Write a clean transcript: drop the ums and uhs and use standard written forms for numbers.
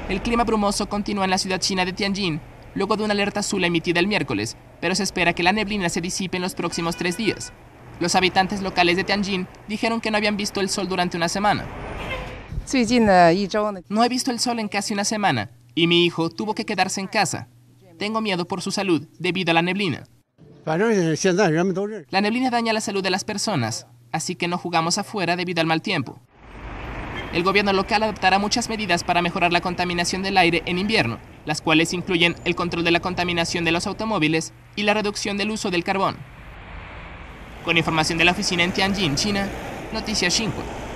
El clima brumoso continúa en la ciudad china de Tianjin, luego de una alerta azul emitida el miércoles, pero se espera que la neblina se disipe en los próximos 3 días. Los habitantes locales de Tianjin dijeron que no habían visto el sol durante una semana. No he visto el sol en casi una semana y mi hijo tuvo que quedarse en casa. Tengo miedo por su salud debido a la neblina. La neblina daña la salud de las personas, así que no jugamos afuera debido al mal tiempo. El gobierno local adoptará muchas medidas para mejorar la contaminación del aire en invierno, las cuales incluyen el control de la contaminación de los automóviles y la reducción del uso del carbón. Con información de la oficina en Tianjin, China, Noticias Xinhua.